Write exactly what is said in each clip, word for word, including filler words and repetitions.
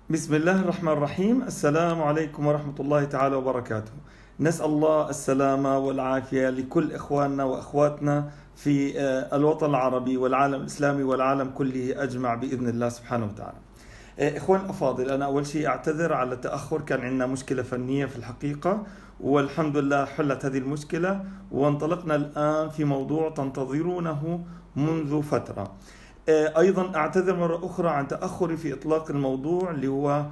بسم الله الرحمن الرحيم. السلام عليكم ورحمة الله تعالى وبركاته. نسأل الله السلامة والعافية لكل إخواننا وأخواتنا في الوطن العربي والعالم الإسلامي والعالم كله أجمع بإذن الله سبحانه وتعالى. إخوان الأفاضل، أنا أول شيء أعتذر على التأخر، كان عندنا مشكلة فنية في الحقيقة، والحمد لله حلت هذه المشكلة وانطلقنا الآن في موضوع تنتظرونه منذ فترة. أيضا أعتذر مرة أخرى عن تأخري في إطلاق الموضوع اللي هو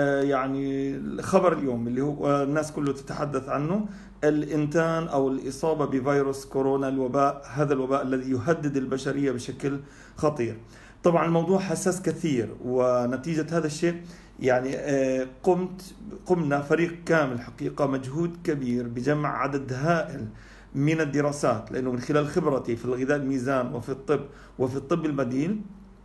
يعني خبر اليوم اللي هو الناس كله تتحدث عنه، الإنتان أو الإصابة بفيروس كورونا، الوباء، هذا الوباء الذي يهدد البشرية بشكل خطير. طبعا الموضوع حساس كثير، ونتيجة هذا الشيء يعني قمت قمنا فريق كامل حقيقة مجهود كبير بجمع عدد هائل من الدراسات، لأنه من خلال خبرتي في الغذاء الميزان وفي الطب وفي الطب البديل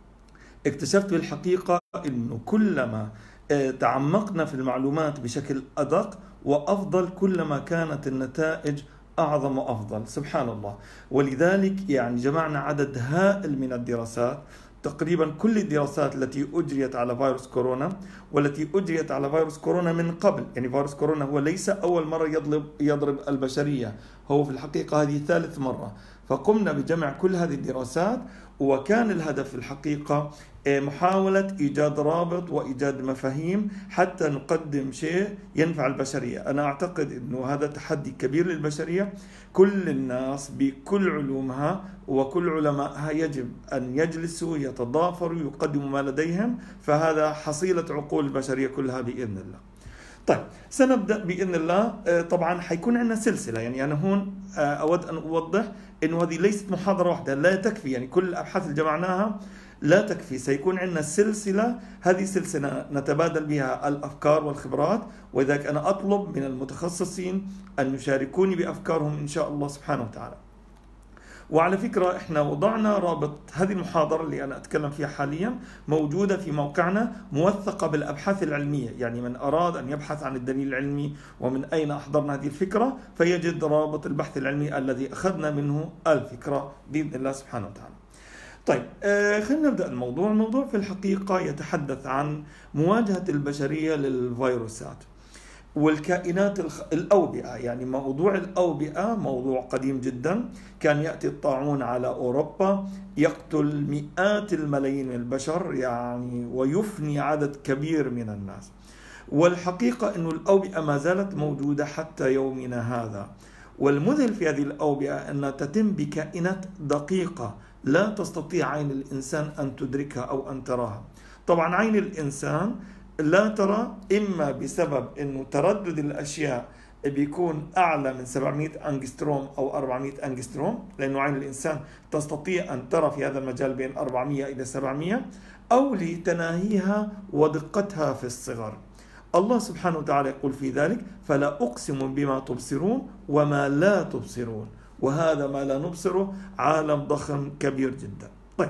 اكتشفت في الحقيقة أنه كلما تعمقنا في المعلومات بشكل أدق وأفضل كلما كانت النتائج أعظم وأفضل، سبحان الله. ولذلك يعني جمعنا عدد هائل من الدراسات، تقريبا كل الدراسات التي أجريت على فيروس كورونا والتي أجريت على فيروس كورونا من قبل. يعني فيروس كورونا هو ليس أول مرة يضرب يضرب البشرية، هو في الحقيقة هذه ثالث مرة. فقمنا بجمع كل هذه الدراسات، وكان الهدف في الحقيقة محاولة إيجاد رابط وإيجاد مفاهيم حتى نقدم شيء ينفع البشرية. أنا أعتقد أنه هذا تحدي كبير للبشرية، كل الناس بكل علومها وكل علمائها يجب أن يجلسوا يتضافروا يقدموا ما لديهم، فهذا حصيلة عقول البشرية كلها بإذن الله. طيب سنبدأ بإذن الله. طبعا حيكون عندنا سلسلة، يعني أنا هون أود أن أوضح أنه هذه ليست محاضرة واحدة، لا تكفي، يعني كل الأبحاث اللي جمعناها لا تكفي، سيكون عندنا سلسلة، هذه سلسلة نتبادل بها الأفكار والخبرات، وذلك أنا أطلب من المتخصصين أن يشاركوني بأفكارهم إن شاء الله سبحانه وتعالى. وعلى فكرة إحنا وضعنا رابط هذه المحاضرة اللي أنا أتكلم فيها حاليا موجودة في موقعنا، موثقة بالأبحاث العلمية، يعني من أراد أن يبحث عن الدليل العلمي ومن أين أحضرنا هذه الفكرة فيجد رابط البحث العلمي الذي أخذنا منه الفكرة بإذن الله سبحانه وتعالى. طيب آه خلينا نبدأ الموضوع. الموضوع في الحقيقة يتحدث عن مواجهة البشرية للفيروسات والكائنات الأوبئة. يعني موضوع الأوبئة موضوع قديم جدا، كان يأتي الطاعون على أوروبا يقتل مئات الملايين من البشر يعني ويفني عدد كبير من الناس، والحقيقة أن الأوبئة ما زالت موجودة حتى يومنا هذا. والمذهل في هذه الأوبئة أنها تتم بكائنات دقيقة لا تستطيع عين الإنسان أن تدركها أو أن تراها. طبعا عين الإنسان لا ترى، إما بسبب أنه تردد الأشياء بيكون أعلى من سبعمئة أنجستروم أو أربعمئة أنجستروم، لأنه عين الإنسان تستطيع أن ترى في هذا المجال بين أربعمئة إلى سبعمئة، أو لتناهيها ودقتها في الصغر. الله سبحانه وتعالى يقول في ذلك: فلا أقسم بما تبصرون وما لا تبصرون، وهذا ما لا نبصره عالم ضخم كبير جدا. طيب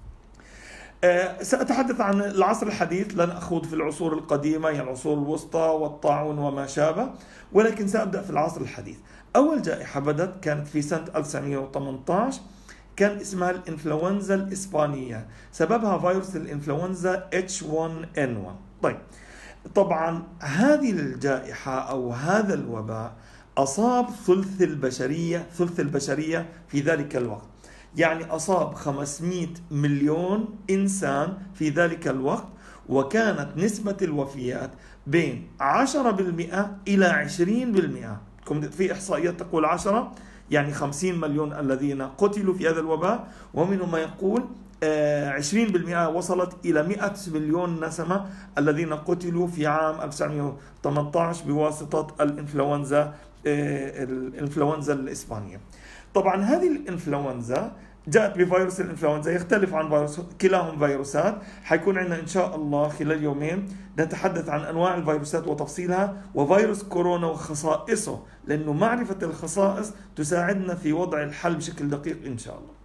أه سأتحدث عن العصر الحديث، لن أخوض في العصور القديمة يعني العصور الوسطى والطاعون وما شابه، ولكن سأبدأ في العصر الحديث. أول جائحة بدت كانت في سنة ألف وتسعمئة وثمانية عشر، كان اسمها الإنفلونزا الإسبانية، سببها فيروس الإنفلونزا إتش واحد إن واحد. طيب طبعا هذه الجائحة أو هذا الوباء أصاب ثلث البشرية ثلث البشرية في ذلك الوقت، يعني أصاب خمسمئة مليون إنسان في ذلك الوقت، وكانت نسبة الوفيات بين عشرة بالمئة إلى عشرين بالمئة. في إحصائيات تقول عشرة، يعني خمسين مليون الذين قتلوا في هذا الوباء، ومنهم ما يقول عشرين بالمئة وصلت إلى مئة مليون نسمة الذين قتلوا في عام ألف وتسعمئة وثمانية عشر بواسطة الإنفلونزا الإنفلونزا الإسبانية. طبعا هذه الإنفلونزا جاءت بفيروس الإنفلونزا، يختلف عن فيروس، كلاهم فيروسات. حيكون عندنا إن شاء الله خلال يومين نتحدث عن أنواع الفيروسات وتفصيلها وفيروس كورونا وخصائصه، لأنه معرفة الخصائص تساعدنا في وضع الحل بشكل دقيق إن شاء الله.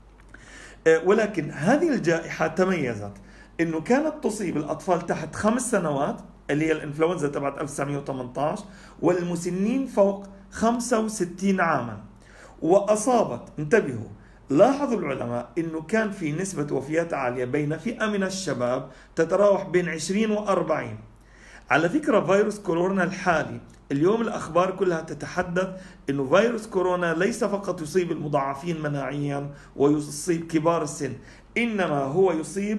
ولكن هذه الجائحة تميزت إنه كانت تصيب الأطفال تحت خمس سنوات اللي هي الإنفلونزا تبعت ألف وتسعمئة وثمانية عشر، والمسنين فوق خمسة وستين عاما، وأصابت، انتبهوا، لاحظوا العلماء أنه كان في نسبة وفيات عالية بين فئة من الشباب تتراوح بين عشرين وأربعين. على فكرة فيروس كورونا الحالي اليوم الأخبار كلها تتحدث أنه فيروس كورونا ليس فقط يصيب المضاعفين مناعيا ويصيب كبار السن، إنما هو يصيب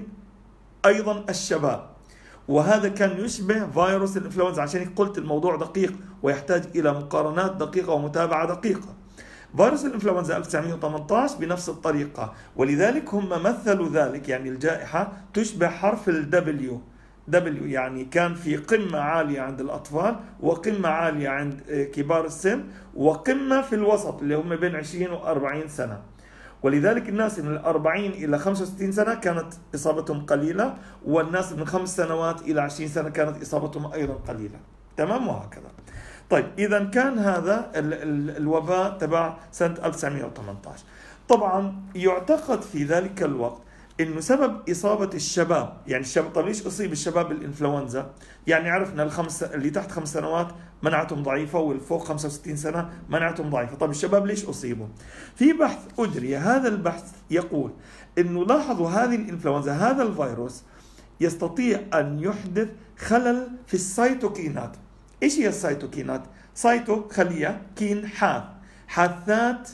أيضا الشباب، وهذا كان يشبه فيروس الإنفلونزا. عشان هيك قلت الموضوع دقيق ويحتاج إلى مقارنات دقيقة ومتابعة دقيقة. فيروس الإنفلونزا ألف وتسعمئة وثمانية عشر بنفس الطريقة، ولذلك هم مثلوا ذلك، يعني الجائحة تشبه حرف الدبليو دبليو، يعني كان في قمة عالية عند الأطفال وقمة عالية عند كبار السن وقمة في الوسط اللي هم بين عشرين وأربعين سنة. ولذلك الناس من الأربعين إلى خمسة وستين سنة كانت إصابتهم قليلة، والناس من خمس سنوات إلى عشرين سنة كانت إصابتهم أيضا قليلة. تمام، وهكذا. طيب إذا كان هذا ال ال الوباء تبع سنة ألف وتسعمئة وثمانية عشر. طبعا يعتقد في ذلك الوقت إنه سبب إصابة الشباب، يعني الشباب، طب ليش أصيب الشباب بالإنفلونزا؟ يعني عرفنا الخمس اللي تحت خمس سنوات مناعتهم ضعيفة، والفوق خمسة وستين سنة مناعتهم ضعيفة. طب الشباب ليش أصيبوا؟ في بحث أجري، هذا البحث يقول إنه لاحظوا هذه الإنفلونزا، هذا الفيروس يستطيع أن يحدث خلل في السيتوكينات. إيش هي السيتوكينات؟ سايتو خلية، كين حاث، حاثات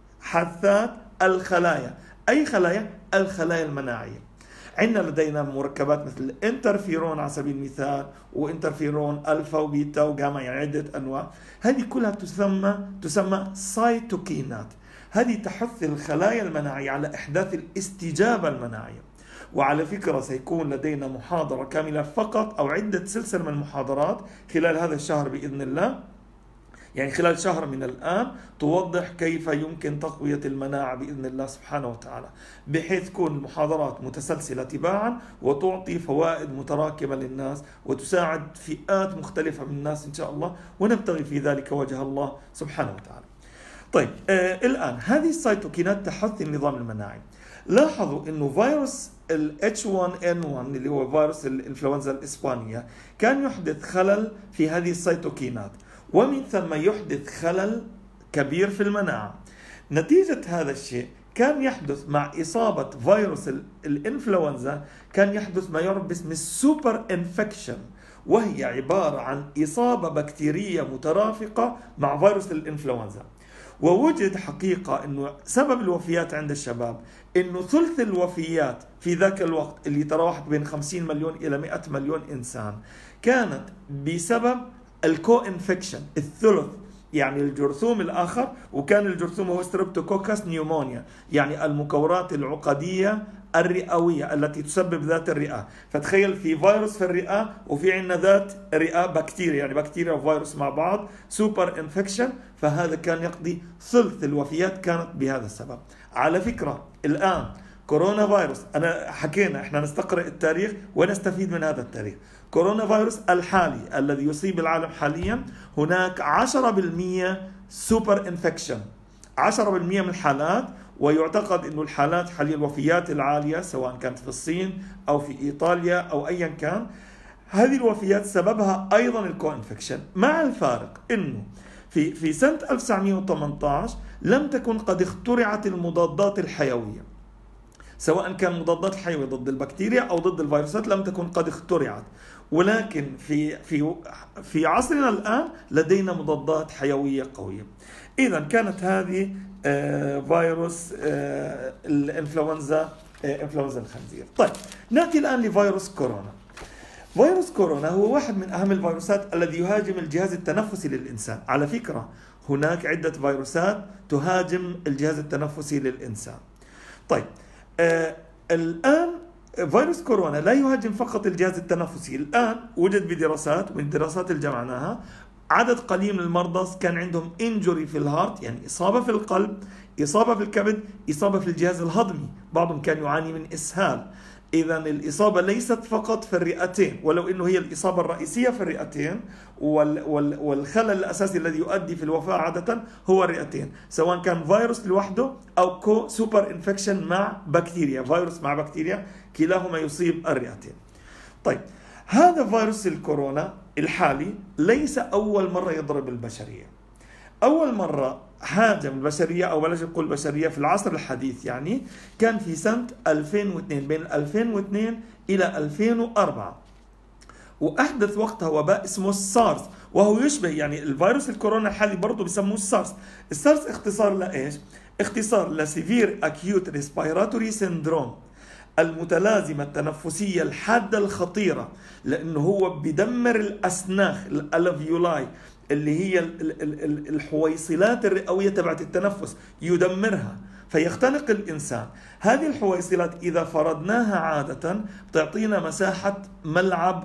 حاثات الخلايا. أي خلايا؟ الخلايا المناعية. عندنا لدينا مركبات مثل الانترفيرون على سبيل المثال، وانترفيرون ألفا وبيتا وجاما، يعني عدة أنواع. هذه كلها تسمى تسمى سيتوكينات. هذه تحث الخلايا المناعية على إحداث الاستجابة المناعية. وعلى فكرة سيكون لدينا محاضرة كاملة فقط أو عدة سلسلة من المحاضرات خلال هذا الشهر بإذن الله، يعني خلال شهر من الآن، توضح كيف يمكن تقوية المناعة بإذن الله سبحانه وتعالى، بحيث تكون المحاضرات متسلسلة تباعا وتعطي فوائد متراكمة للناس وتساعد فئات مختلفة من الناس إن شاء الله، ونبتغي في ذلك وجه الله سبحانه وتعالى. طيب آه الآن هذه السيتوكينات تحث النظام المناعي. لاحظوا إنه فيروس ال إتش واحد إن واحد اللي هو فيروس الإنفلونزا الإسبانية كان يحدث خلل في هذه السيتوكينات، ومن ثم يحدث خلل كبير في المناعة. نتيجة هذا الشيء كان يحدث مع إصابة فيروس الإنفلونزا، كان يحدث ما يعرف باسم السوبر إنفكشن، وهي عبارة عن إصابة بكتيرية مترافقة مع فيروس الإنفلونزا. ووجد حقيقة أنه سبب الوفيات عند الشباب أنه ثلث الوفيات في ذاك الوقت اللي تراوحت بين خمسين مليون إلى مئة مليون إنسان كانت بسبب الكو انفكشن، الثلث، يعني الجرثوم الآخر، وكان الجرثوم هو ستريبتوكوكس نيومونيا، يعني المكورات العقدية الرئوية التي تسبب ذات الرئة. فتخيل في فيروس في الرئة وفي عندنا ذات رئة بكتيريا، يعني بكتيريا وفيروس مع بعض، سوبر انفكشن. فهذا كان يقضي ثلث الوفيات كانت بهذا السبب. على فكرة الآن كورونا فيروس، أنا حكينا إحنا نستقرأ التاريخ ونستفيد من هذا التاريخ. كورونا فيروس الحالي الذي يصيب العالم حاليا، هناك عشرة بالمئة سوبر انفكشن، عشرة بالمئة من الحالات. ويعتقد أن الحالات حاليا الوفيات العالية سواء كانت في الصين أو في إيطاليا أو أيا كان، هذه الوفيات سببها أيضا الكو انفكشن، مع الفارق أنه في في سنة ألف وتسعمئة وثمانية عشر لم تكن قد اخترعت المضادات الحيوية، سواء كان مضادات حيوية ضد البكتيريا أو ضد الفيروسات لم تكن قد اخترعت. ولكن في في في عصرنا الآن لدينا مضادات حيوية قوية. إذا كانت هذه فيروس الإنفلونزا، إنفلونزا الخنزير. طيب نأتي الآن لفيروس كورونا. فيروس كورونا هو واحد من أهم الفيروسات الذي يهاجم الجهاز التنفسي للإنسان. على فكرة هناك عدة فيروسات تهاجم الجهاز التنفسي للإنسان. طيب آه الآن فيروس كورونا لا يهاجم فقط الجهاز التنفسي. الآن وجد بدراسات، من الدراسات اللي جمعناها، عدد قليل من المرضى كان عندهم انجري في الهارت، يعني إصابة في القلب، إصابة في الكبد، إصابة في الجهاز الهضمي، بعضهم كان يعاني من إسهال. إذا الإصابة ليست فقط في الرئتين، ولو إنه هي الإصابة الرئيسية في الرئتين، والخلل الأساسي الذي يؤدي في الوفاة عادة هو الرئتين، سواء كان فيروس لوحده أو كو سوبر انفكشن مع بكتيريا، فيروس مع بكتيريا، كلاهما يصيب الرئتين. طيب هذا فيروس الكورونا الحالي ليس أول مرة يضرب البشرية. أول مرة هاجم البشرية، أو بلاش نقول البشرية، في العصر الحديث يعني كان في سنة ألفين واثنين، بين ألفين واثنين إلى ألفين وأربعة، وأحدث وقتها وباء اسمه السارس، وهو يشبه يعني الفيروس الكورونا الحالي برضه بيسموه السارس. السارس اختصار لإيش؟ اختصار لسيفير أكيوت ريسبيراتوري سيندروم، المتلازمة التنفسية الحادة الخطيرة، لأنه هو بدمر الأسناخ الألفيولاي اللي هي الحويصلات الرئوية تبعت التنفس، يدمرها فيختنق الإنسان. هذه الحويصلات إذا فرضناها عادة بتعطينا مساحة ملعب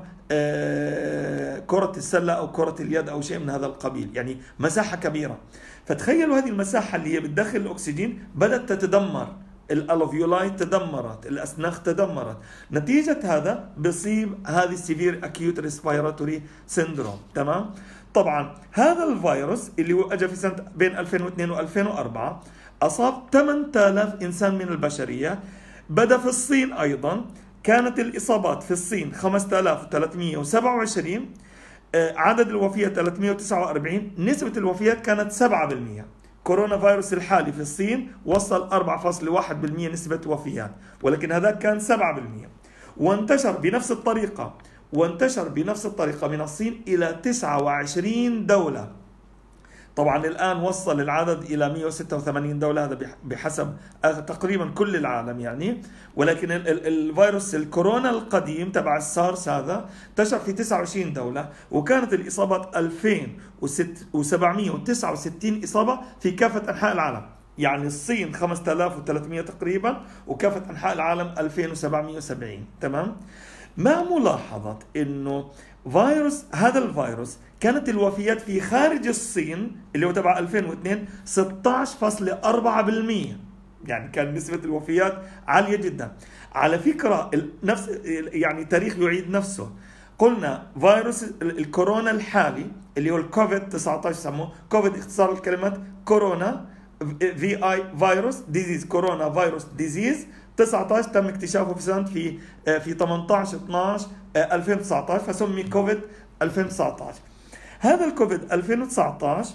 كرة السلة أو كرة اليد أو شيء من هذا القبيل، يعني مساحة كبيرة. فتخيلوا هذه المساحة اللي هي بتدخل الأكسجين بدأت تتدمر، الألفيولاي تدمرت، الأسناخ تدمرت. نتيجة هذا بصيب هذه السيفير أكيوت ريسبيراتوري سيندروم. تمام؟ طبعا هذا الفيروس اللي هو أجا في سنة بين ألفين واثنين وألفين وأربعة أصاب ثمانية آلاف إنسان من البشرية. بدأ في الصين أيضا، كانت الإصابات في الصين خمسة آلاف وثلاثمئة وسبعة وعشرين، عدد الوفيات ثلاثمئة وتسعة وأربعين، نسبة الوفيات كانت سبعة بالمئة. كورونا فيروس الحالي في الصين وصل أربعة فاصلة واحد بالمئة نسبة وفيات، ولكن هذا كان سبعة بالمئة. وانتشر بنفس الطريقة وانتشر بنفس الطريقة من الصين إلى تسعة وعشرين دولة. طبعا الآن وصل العدد إلى مئة وستة وثمانين دولة، هذا بحسب تقريبا كل العالم يعني. ولكن الفيروس الكورونا القديم تبع السارس هذا انتشر في تسعة وعشرين دولة، وكانت الإصابات ألفين وسبعمئة وتسعة وستين إصابة في كافة أنحاء العالم. يعني الصين خمسة آلاف وثلاثمئة تقريبا، وكافة أنحاء العالم ألفين وسبعمئة وسبعين. تمام؟ مع ملاحظة إنه فيروس هذا الفيروس كانت الوفيات في خارج الصين اللي هو تبع ألفين واثنين ستة عشر فاصلة أربعة بالمئة، يعني كان نسبة الوفيات عالية جدا. على فكرة نفس يعني تاريخ يعيد نفسه. قلنا فيروس الكورونا الحالي اللي هو الكوفيد تسعة عشر، سموه كوفيد اختصار الكلمات كورونا في اي فيروس ديزيز، كورونا فيروس ديزيز تسعة عشر تم اكتشافه في سنة في في ثمانية عشر اثناشر ألفين وتسعة عشر، فسمي كوفيد ألفين وتسعة عشر. هذا الكوفيد ألفين وتسعة عشر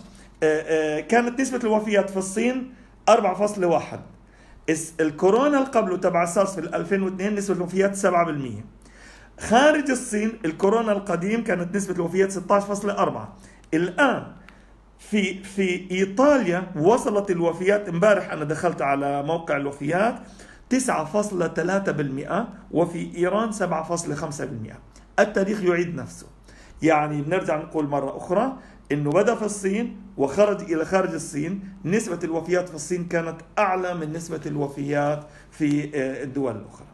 كانت نسبة الوفيات في الصين أربعة فاصلة واحد. الكورونا اللي قبله تبع سارس في ألفين واثنين نسبة الوفيات سبعة بالمئة. خارج الصين الكورونا القديم كانت نسبة الوفيات ستة عشر فاصلة أربعة. الآن في في إيطاليا وصلت الوفيات، امبارح أنا دخلت على موقع الوفيات، تسعة فاصلة ثلاثة بالمئة، وفي إيران سبعة فاصلة خمسة بالمئة. التاريخ يعيد نفسه. يعني بنرجع نقول مرة أخرى إنه بدأ في الصين وخرج إلى خارج الصين، نسبة الوفيات في الصين كانت أعلى من نسبة الوفيات في الدول الأخرى.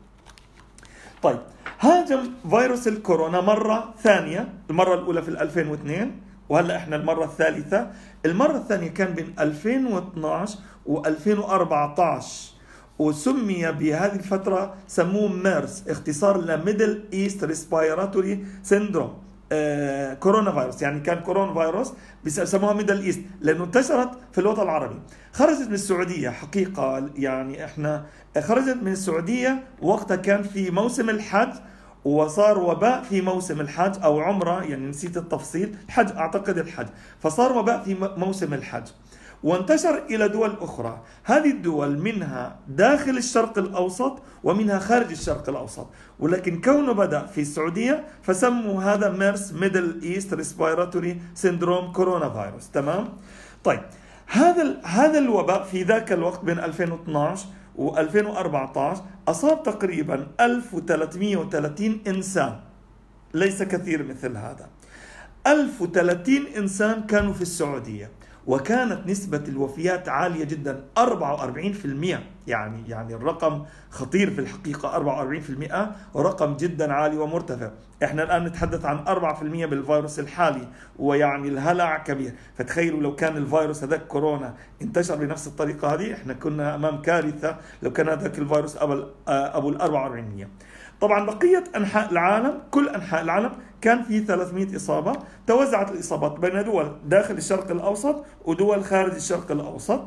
طيب، هاجم فيروس الكورونا مرة ثانية، المرة الأولى في ألفين واثنين، وهلأ إحنا المرة الثالثة. المرة الثانية كان بين ألفين واثناشر وألفين وأربعة عشر، وسمي بهذه الفترة سموه ميرس، اختصار لميدل إيست ريسبيراتوري سيندروم. آه كورونا فيروس، يعني كان كورونا فيروس بيسموها ميدل إيست لأنه انتشرت في الوطن العربي. خرجت من السعودية حقيقة، يعني إحنا خرجت من السعودية وقتها كان في موسم الحج، وصار وباء في موسم الحج أو عمرة، يعني نسيت التفصيل، الحج أعتقد الحج، فصار وباء في موسم الحج وانتشر إلى دول أخرى. هذه الدول منها داخل الشرق الأوسط ومنها خارج الشرق الأوسط، ولكن كونه بدأ في السعودية فسموا هذا ميرس ميدل إيست ريسبيراتوري سيندروم كورونا فيروس. تمام؟ طيب، هذا هذا الوباء في ذاك الوقت بين ألفين واثناشر وألفين وأربعة عشر أصاب تقريبا ألف وثلاثمئة وثلاثين إنسان، ليس كثير مثل هذا. ألف وثلاثين إنسان كانوا في السعودية، وكانت نسبة الوفيات عالية جدا أربعة وأربعين بالمئة. يعني يعني الرقم خطير في الحقيقة، أربعة وأربعين بالمئة رقم جدا عالي ومرتفع. احنا الآن نتحدث عن أربعة بالمئة بالفيروس الحالي، ويعني الهلع كبير. فتخيلوا لو كان الفيروس هذاك كورونا انتشر بنفس الطريقة هذه، احنا كنا أمام كارثة لو كان هذاك الفيروس أبو أبو ال أربعة وأربعين بالمئة. طبعا بقية أنحاء العالم، كل أنحاء العالم كان في ثلاثمئة إصابة. توزعت الإصابات بين دول داخل الشرق الأوسط ودول خارج الشرق الأوسط.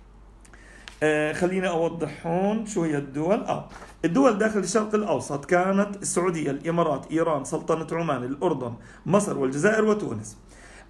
آه خلينا أوضح هون شو هي الدول. آه الدول داخل الشرق الأوسط كانت السعودية، الإمارات، إيران، سلطنة عمان، الأردن، مصر والجزائر وتونس.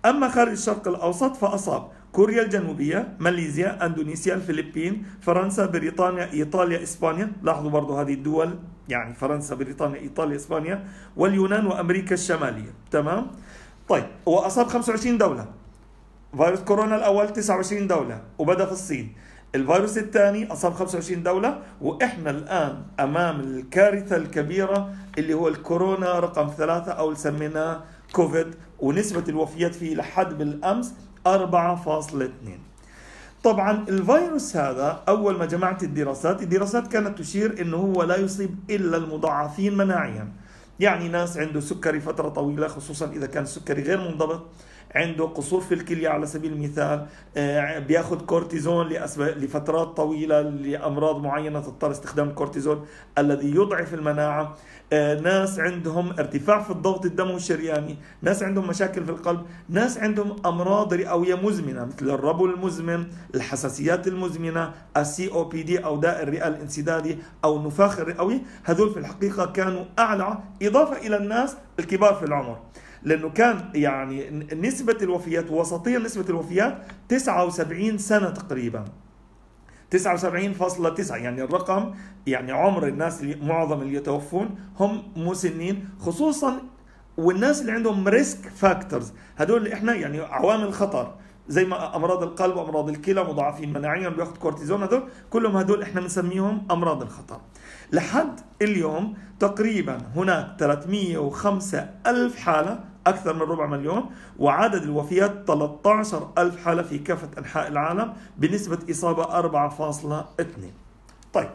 أما خارج الشرق الأوسط فأصاب كوريا الجنوبية، ماليزيا، أندونيسيا، الفلبين، فرنسا، بريطانيا، إيطاليا، إسبانيا. لاحظوا برضو هذه الدول، يعني فرنسا، بريطانيا، إيطاليا، إسبانيا، واليونان وأمريكا الشمالية. تمام. طيب، وأصاب خمسة وعشرين دولة. فيروس كورونا الأول تسعة وعشرين دولة وبدأ في الصين. الفيروس الثاني أصاب خمسة وعشرين دولة، وإحنا الآن أمام الكارثة الكبيرة اللي هو الكورونا رقم ثلاثة، أو اللي سميناه كوفيد، ونسبة الوفيات فيه لحد بالأمس أربعة فاصلة اثنين. طبعا الفيروس هذا أول ما جمعت الدراسات الدراسات كانت تشير إنه هو لا يصيب إلا المضاعفين مناعيا، يعني ناس عنده سكري فترة طويلة، خصوصا إذا كان السكري غير منضبط، عنده قصور في الكلية على سبيل المثال، بياخذ كورتيزون لفترات طويلة لأمراض معينة تضطر استخدام الكورتيزون الذي يضعف المناعة، ناس عندهم ارتفاع في الضغط الدموي الشرياني، ناس عندهم مشاكل في القلب، ناس عندهم أمراض رئوية مزمنة مثل الربو المزمن، الحساسيات المزمنة، السي او بي دي أو داء الرئة الانسدادي أو النفاخ الرئوي. هذول في الحقيقة كانوا أعلى، إضافة إلى الناس الكبار في العمر، لأنه كان يعني نسبة الوفيات وسطيا نسبة الوفيات تسعة وسبعين سنة تقريبا، تسعة وسبعين فاصلة تسعة، يعني الرقم يعني عمر الناس اللي معظم اللي يتوفون هم مسنين، خصوصا والناس اللي عندهم ريسك فاكتورز، هدول اللي احنا يعني عوامل خطر زي ما امراض القلب وامراض الكلى، مضاعفين مناعيا، بياخذ كورتيزون، هذول كلهم هدول احنا بنسميهم امراض الخطر. لحد اليوم تقريبا هناك ثلاثمئة وخمسة ألف حالة، أكثر من ربع مليون، وعدد الوفيات ثلاثة عشر ألف حالة في كافة أنحاء العالم بنسبة إصابة أربعة فاصلة اثنين. طيب،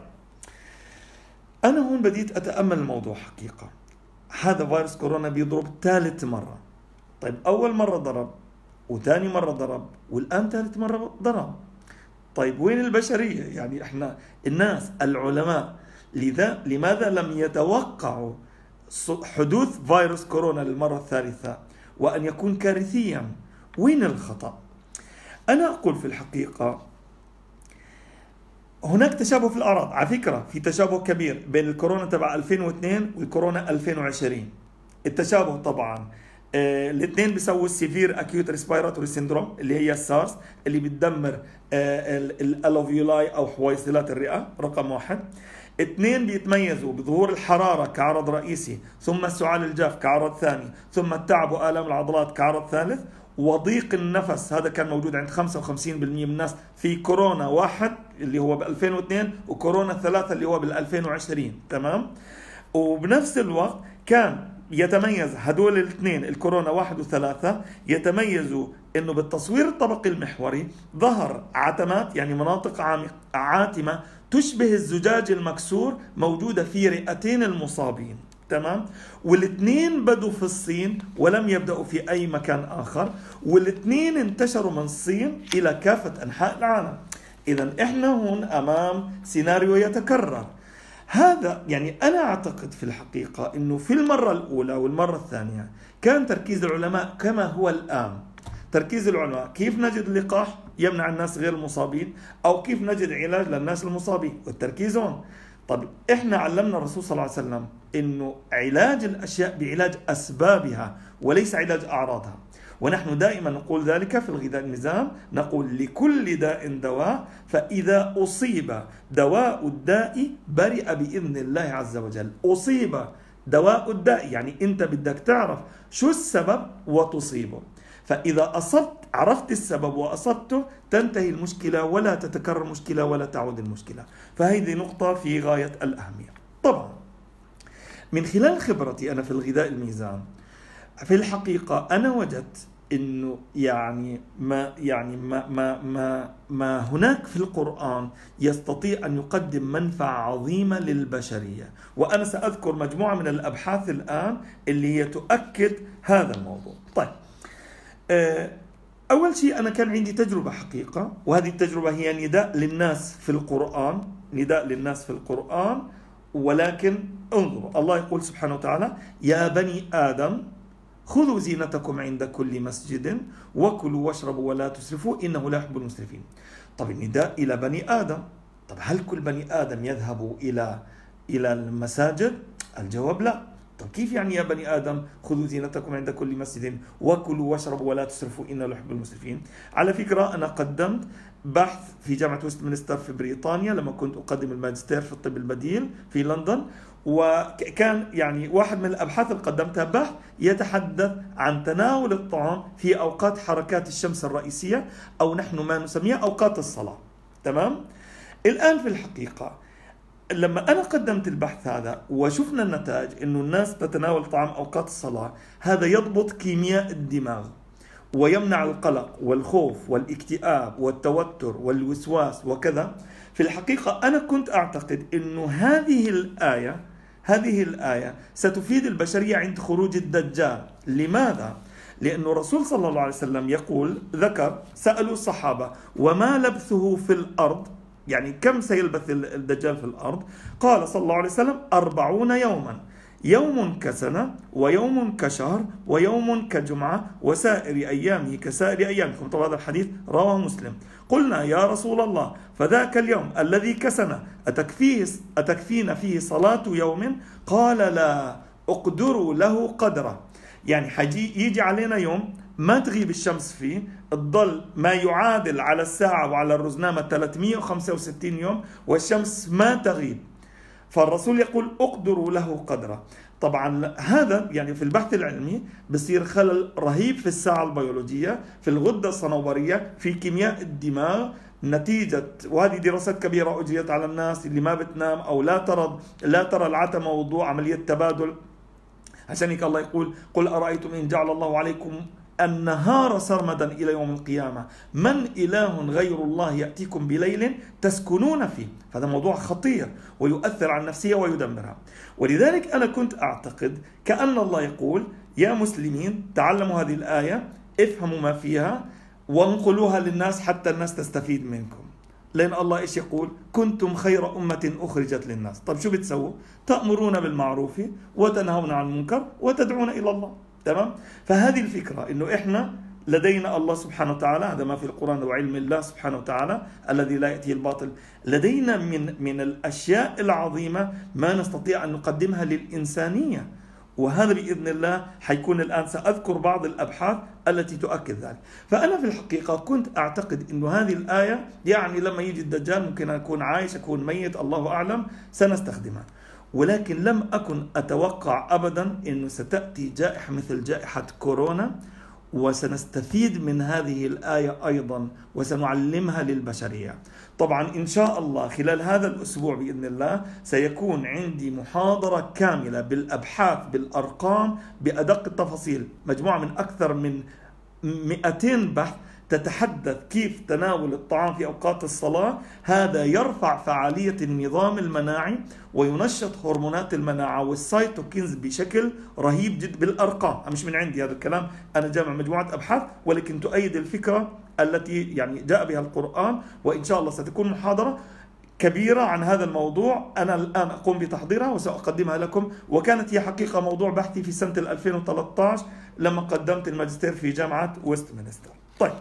أنا هون بديت أتأمل الموضوع حقيقة. هذا فيروس كورونا بيضرب ثالث مرة. طيب، أول مرة ضرب، وثاني مرة ضرب، والآن ثالث مرة ضرب. طيب، وين البشرية؟ يعني إحنا الناس العلماء لذا لماذا لم يتوقعوا حدوث فيروس كورونا للمرة الثالثة وأن يكون كارثيا؟ وين الخطأ؟ أنا أقول في الحقيقة هناك تشابه في الأعراض. على فكرة في تشابه كبير بين الكورونا تبع ألفين واثنين والكورونا ألفين وعشرين. التشابه طبعا آه الاثنين بيسووا السيفير اكيوت ريسبيراتوري سيندروم اللي هي السارس، اللي بتدمر آه الالوفيولاي او حويصلات الرئة، رقم واحد. اثنين بيتميزوا بظهور الحرارة كعرض رئيسي، ثم السعال الجاف كعرض ثاني، ثم التعب وآلام العضلات كعرض ثالث، وضيق النفس هذا كان موجود عند خمسة وخمسين بالمئة من الناس في كورونا واحد اللي هو ب ألفين واثنين، وكورونا ثلاثة اللي هو بال ألفين وعشرين. تمام. وبنفس الوقت كان يتميز هدول الاثنين الكورونا واحد وثلاثة يتميزوا انه بالتصوير الطبقي المحوري ظهر عتمات، يعني مناطق عاتمة تشبه الزجاج المكسور موجودة في رئتين المصابين. تمام. والاثنين بدوا في الصين ولم يبدأوا في أي مكان آخر، والاثنين انتشروا من الصين إلى كافة أنحاء العالم. إذن إحنا هون أمام سيناريو يتكرر. هذا يعني أنا أعتقد في الحقيقة أنه في المرة الأولى والمرة الثانية كان تركيز العلماء كما هو الآن. تركيز العلماء كيف نجد لقاح يمنع الناس غير المصابين، أو كيف نجد علاج للناس المصابين، والتركيز هون. طب إحنا علمنا الرسول صلى الله عليه وسلم أنه علاج الأشياء بعلاج أسبابها وليس علاج أعراضها، ونحن دائما نقول ذلك في الغذاء الميزان، نقول لكل داء دواء، فإذا أصيب دواء الداء برئ بإذن الله عز وجل. أصيب دواء الداء يعني أنت بدك تعرف شو السبب وتصيبه، فإذا أصبت عرفت السبب وأصبته تنتهي المشكلة ولا تتكرر المشكلة ولا تعود المشكلة. فهذه نقطة في غاية الأهمية. طبعا من خلال خبرتي أنا في الغذاء الميزان في الحقيقة أنا وجدت إنه يعني ما يعني ما ما ما ما هناك في القرآن يستطيع أن يقدم منفعة عظيمة للبشرية، وأنا سأذكر مجموعة من الأبحاث الآن اللي هي تؤكد هذا الموضوع. طيب، أول شيء أنا كان عندي تجربة حقيقة، وهذه التجربة هي نداء للناس في القرآن، نداء للناس في القرآن. ولكن انظروا، الله يقول سبحانه وتعالى: يا بني آدم خذوا زينتكم عند كل مسجد وكلوا واشربوا ولا تسرفوا إنه لا يحب المسرفين. طب النداء إلى بني آدم، طب هل كل بني آدم يذهبوا إلى إلى المساجد؟ الجواب لا. طب كيف يعني يا بني آدم خذوا زينتكم عند كل مسجد وكلوا واشربوا ولا تسرفوا إنا لا نحب المسرفين؟ على فكرة أنا قدمت بحث في جامعة ويستمنستر في بريطانيا لما كنت أقدم الماجستير في الطب البديل في لندن، وكان يعني واحد من الأبحاث اللي قدمتها بحث يتحدث عن تناول الطعام في أوقات حركات الشمس الرئيسية أو نحن ما نسميها أوقات الصلاة. تمام؟ الآن في الحقيقة لما أنا قدمت البحث هذا وشفنا النتائج إنه الناس تتناول طعام أوقات الصلاة، هذا يضبط كيمياء الدماغ ويمنع القلق والخوف والاكتئاب والتوتر والوسواس وكذا. في الحقيقة أنا كنت أعتقد إنه هذه الآية هذه الآية ستفيد البشرية عند خروج الدجال. لماذا؟ لأن الرسول صلى الله عليه وسلم يقول ذكر سألوا الصحابة وما لبثه في الأرض، يعني كم سيلبث الدجال في الأرض؟ قال صلى الله عليه وسلم أربعون يوما، يوم كسنة ويوم كشهر ويوم كجمعة وسائر أيامه كسائر أيامكم. طبعا هذا الحديث رواه مسلم. قلنا يا رسول الله فذاك اليوم الذي كسنة أتكفيه أتكفينا فيه صلاة يوم؟ قال لا، اقدروا له قدره. يعني حيجي يجي علينا يوم ما تغيب الشمس فيه، تظل ما يعادل على الساعة وعلى الرزنامة ثلاثمئة وخمسة وستين يوم والشمس ما تغيب، فالرسول يقول اقدروا له قدره. طبعا هذا يعني في البحث العلمي بصير خلل رهيب في الساعة البيولوجية، في الغدة الصنوبرية، في كيمياء الدماغ، نتيجة وهذه دراسات كبيرة أجريت على الناس اللي ما بتنام أو لا ترى لا ترى العتمة وضوء عملية تبادل. عشان هيك الله يقول قل أرأيتم إن جعل الله عليكم النهار سرمدا إلى يوم القيامة من إله غير الله يأتيكم بليل تسكنون فيه. هذا موضوع خطير ويؤثر على النفسية ويدمرها. ولذلك أنا كنت أعتقد كأن الله يقول يا مسلمين تعلموا هذه الآية، افهموا ما فيها وانقلوها للناس حتى الناس تستفيد منكم. لأن الله إيش يقول؟ كنتم خير أمة أخرجت للناس. طب شو بتسووا؟ تأمرون بالمعروف وتنهون عن المنكر وتدعون إلى الله. تمام؟ فهذه الفكرة إنه إحنا لدينا الله سبحانه وتعالى، هذا ما في القرآن وعلم الله سبحانه وتعالى الذي لا يأتيه الباطل، لدينا من من الأشياء العظيمة ما نستطيع أن نقدمها للإنسانية، وهذا بإذن الله حيكون الآن سأذكر بعض الأبحاث التي تؤكد ذلك. فأنا في الحقيقة كنت أعتقد إنه هذه الآية يعني لما يجي الدجال ممكن أكون عايش أكون ميت الله أعلم سنستخدمها، ولكن لم أكن أتوقع أبدا أنه ستأتي جائحة مثل جائحة كورونا وسنستفيد من هذه الآية أيضا وسنعلمها للبشرية. طبعا إن شاء الله خلال هذا الأسبوع بإذن الله سيكون عندي محاضرة كاملة بالأبحاث بالأرقام بأدق التفاصيل، مجموعة من أكثر من مئتين بحث تتحدث كيف تناول الطعام في أوقات الصلاة هذا يرفع فعالية النظام المناعي وينشط هرمونات المناعة والسيتوكينز بشكل رهيب جدا بالأرقام. مش من عندي هذا الكلام، أنا جامع مجموعة أبحاث ولكن تؤيد الفكرة التي يعني جاء بها القرآن. وإن شاء الله ستكون محاضرة كبيرة عن هذا الموضوع، أنا الآن أقوم بتحضيرها وسأقدمها لكم، وكانت هي حقيقة موضوع بحثي في سنة ألفين وثلاثة عشر لما قدمت الماجستير في جامعة ويستمنستر. طيب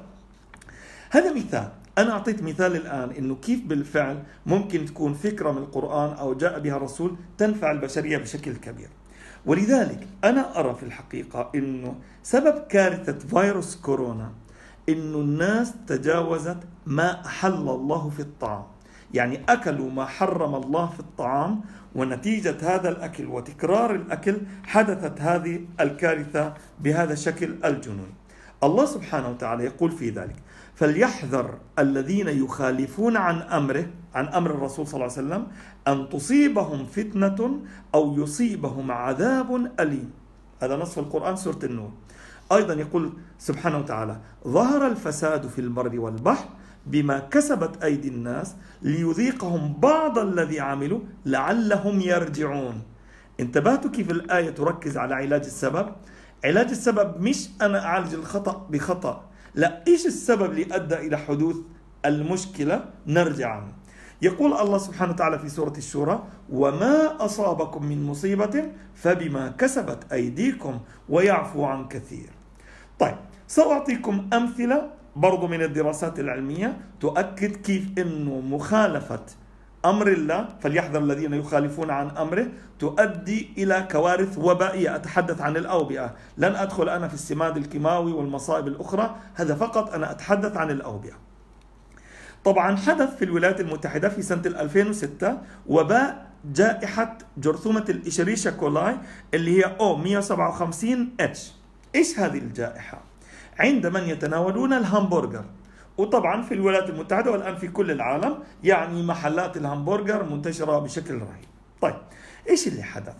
هذا مثال، أنا أعطيت مثال الآن إنه كيف بالفعل ممكن تكون فكرة من القرآن أو جاء بها الرسول تنفع البشرية بشكل كبير. ولذلك أنا أرى في الحقيقة إنه سبب كارثة فيروس كورونا إنه الناس تجاوزت ما أحل الله في الطعام، يعني أكلوا ما حرم الله في الطعام، ونتيجة هذا الأكل وتكرار الأكل حدثت هذه الكارثة بهذا الشكل الجنوني. الله سبحانه وتعالى يقول في ذلك فليحذر الذين يخالفون عن أمره عن أمر الرسول صلى الله عليه وسلم أن تصيبهم فتنة أو يصيبهم عذاب أليم. هذا نص القرآن سورة النور. أيضا يقول سبحانه وتعالى ظهر الفساد في البر والبحر بما كسبت أيدي الناس ليذيقهم بعض الذي عملوا لعلهم يرجعون. انتبهتوا كيف الآية تركز على علاج السبب؟ علاج السبب مش أنا أعالج الخطأ بخطأ، لا، إيش السبب اللي أدى إلى حدوث المشكلة نرجع عنه. يقول الله سبحانه وتعالى في سورة الشورى وما أصابكم من مصيبة فبما كسبت أيديكم ويعفو عن كثير. طيب سأعطيكم أمثلة برضو من الدراسات العلمية تؤكد كيف أنه مخالفة أمر الله، فليحذر الذين يخالفون عن أمره، تؤدي إلى كوارث وبائية. أتحدث عن الأوبئة، لن أدخل أنا في السماد الكيماوي والمصائب الأخرى، هذا فقط أنا أتحدث عن الأوبئة. طبعا حدث في الولايات المتحدة في سنة ألفين وستة وباء جائحة جرثومة الإشريشيا كولاي اللي هي أو مئة وسبعة وخمسين إتش. إيش هذه الجائحة؟ عند من يتناولون الهامبرجر، وطبعا في الولايات المتحدة والآن في كل العالم يعني محلات الهامبرجر منتشرة بشكل رهيب. طيب إيش اللي حدث؟